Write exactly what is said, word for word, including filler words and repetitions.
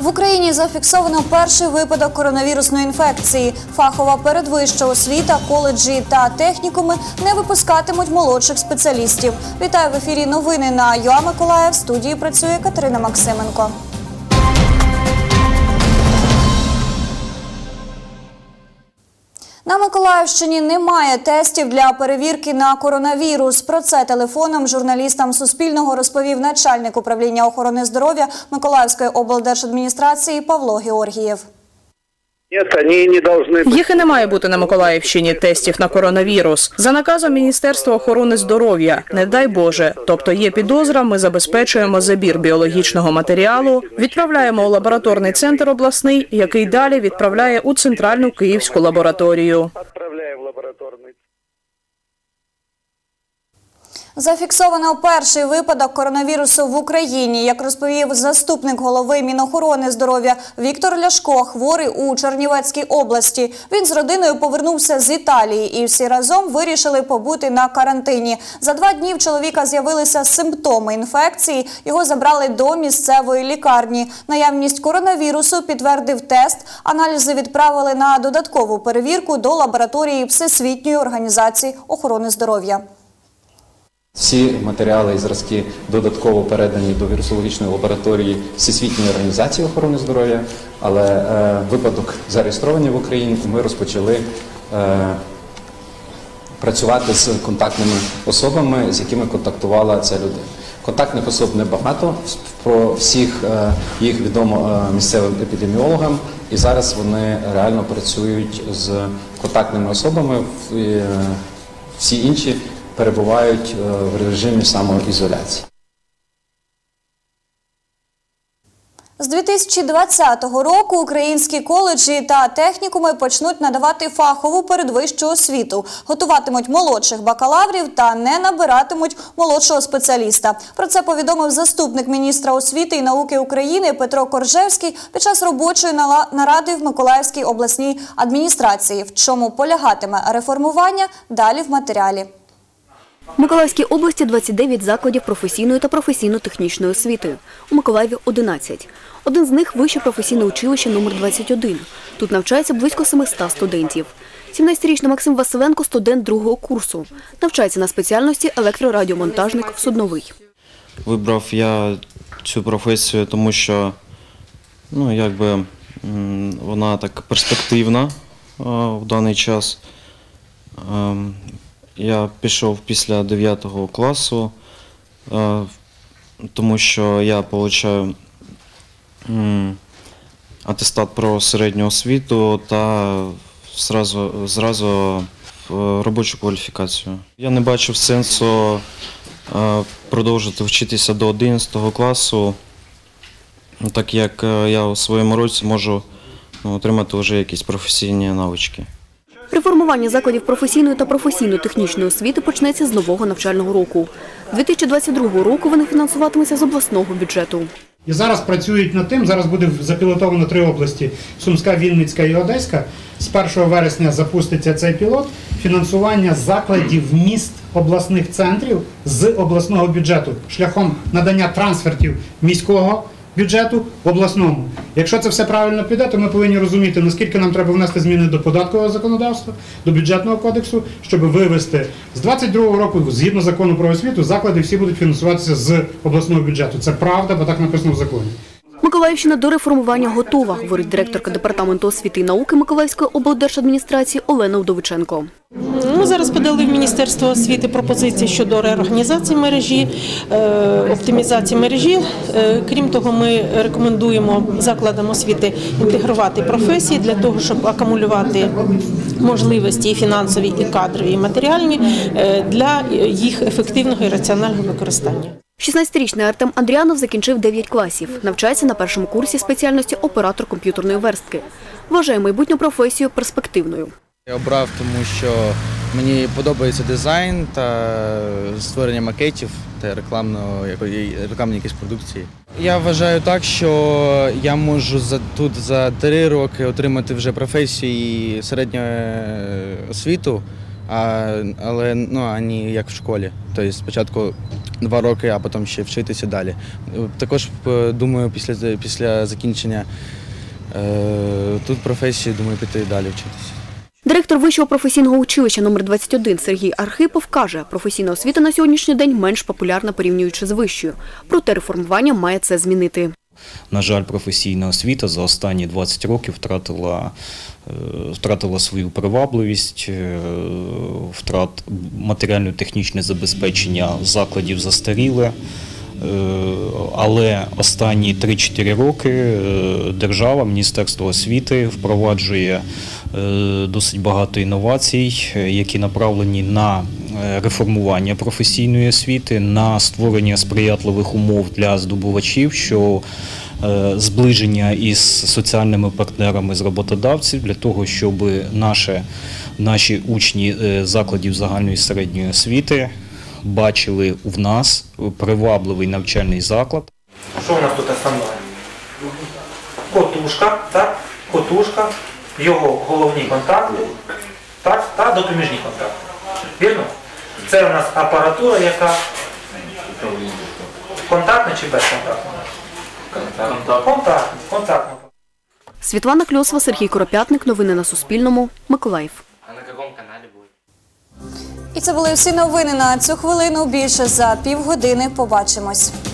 В Україні зафіксовано перший випадок коронавірусної інфекції. Фахова передвища освіта, коледжі та технікуми не випускатимуть молодших спеціалістів. Вітаю в ефірі новини на ЮА Миколаїв. В студії працює Катерина Максименко. На Миколаївщині немає тестів для перевірки на коронавірус. Про це телефоном журналістам Суспільного розповів начальник управління охорони здоров'я Миколаївської облдержадміністрації Павло Георгієв. Їх і не має бути на Миколаївщині тестів на коронавірус. За наказом Міністерства охорони здоров'я, не дай Боже. Тобто є підозра, ми забезпечуємо забір біологічного матеріалу, відправляємо у лабораторний центр обласний, який далі відправляє у центральну київську лабораторію. Зафіксовано перший випадок коронавірусу в Україні. Як розповів заступник голови Мінохорони здоров'я Віктор Ляшко, хворий у Чернівецькій області. Він з родиною повернувся з Італії і всі разом вирішили побути на карантині. За два дні в чоловіка з'явилися симптоми інфекції, його забрали до місцевої лікарні. Наявність коронавірусу підтвердив тест, аналізи відправили на додаткову перевірку до лабораторії Всесвітньої організації охорони здоров'я. Всі матеріали і зразки додатково передані до вірусологічної лабораторії Всесвітньої організації охорони здоров'я, але е, випадок зареєстрований в Україні, і ми розпочали е, працювати з контактними особами, з якими контактувала ця людина. Контактних особ небагато, про всіх е, їх відомо е, місцевим епідеміологам, і зараз вони реально працюють з контактними особами, е, всі інші перебувають в режимі самоізоляції. З дві тисячі двадцятого року українські коледжі та технікуми почнуть надавати фахову передвищу освіту, готуватимуть молодших бакалаврів та не набиратимуть молодшого спеціаліста. Про це повідомив заступник міністра освіти і науки України Петро Коржевський під час робочої наради в Миколаївській обласній адміністрації. В чому полягатиме реформування – далі в матеріалі. В Миколаївській області двадцять дев'ять закладів професійної та професійно-технічної освіти. У Миколаєві – одинадцять. Один з них – Вище професійне училище номер двадцять один. Тут навчається близько семисот студентів. сімнадцятирічний Максим Василенко – студент другого курсу. Навчається на спеціальності електрорадіомонтажник судновий. Вибрав я цю професію, тому що ну, якби, вона так перспективна в даний час. Я пішов після дев'ятого класу, тому що я отримую атестат про середню освіту та зразу, зразу робочу кваліфікацію. Я не бачив сенсу продовжувати вчитися до одинадцятого класу, так як я у своєму році можу ну, отримати вже якісь професійні навички. Реформування закладів професійної та професійно-технічної освіти почнеться з нового навчального року. дві тисячі двадцять другого року вони фінансуватимуться з обласного бюджету. І зараз працюють над тим, зараз буде запілотовано три області – Сумська, Вінницька і Одеська. З першого вересня запуститься цей пілот – фінансування закладів міст обласних центрів з обласного бюджету шляхом надання трансфертів міського бюджету в обласному. Якщо це все правильно піде, то ми повинні розуміти, наскільки нам треба внести зміни до податкового законодавства, до бюджетного кодексу, щоб вивести з двадцять другого року, згідно закону про освіту, заклади всі будуть фінансуватися з обласного бюджету. Це правда, бо так написано в законі. Миколаївщина до реформування готова, говорить директорка департаменту освіти і науки Миколаївської облдержадміністрації Олена Вдовиченко. Ми зараз подали в Міністерство освіти пропозиції щодо реорганізації мережі, оптимізації мережі. Крім того, ми рекомендуємо закладам освіти інтегрувати професії для того, щоб акумулювати можливості і фінансові, і кадрові, і матеріальні для їх ефективного і раціонального використання. шістнадцятирічний Артем Андріанов закінчив дев'ять класів. Навчається на першому курсі спеціальності оператор комп'ютерної верстки. Вважає майбутню професію перспективною. Я обрав, тому що мені подобається дизайн та створення макетів та рекламної якоїсь продукції. Я вважаю так, що я можу за, тут за три роки отримати вже професію і середню освіту а, але ну, а не як в школі. Тобто спочатку два роки, а потім ще вчитися далі. Також думаю, після, після закінчення е, тут професії, думаю, піти далі вчитися. Директор Вищого професійного училища номер двадцять один Сергій Архипов каже, професійна освіта на сьогоднішній день менш популярна порівнюючи з вищою. Проте реформування має це змінити. На жаль, професійна освіта за останні двадцять років втратила, втратила свою привабливість, втрат матеріально-технічне забезпечення закладів застаріле. Але останні три-чотири роки держава, Міністерство освіти впроваджує досить багато інновацій, які направлені на реформування професійної освіти, на створення сприятливих умов для здобувачів, що зближення із соціальними партнерами з роботодавців для того, щоб наші, наші учні закладів загальної середньої освіти бачили в нас привабливий навчальний заклад. Що у нас тут основне? Котушка, так? Котушка, його головні контакти, так? Та допоміжні контакти. Вірно? Це у нас апаратура, яка контактна чи безконтактна? Контактна. Контактна. Світлана Кльосова, Сергій Коропятник. Новини на Суспільному. Миколаїв. І це були всі новини на цю хвилину. Більше за півгодини. Побачимось.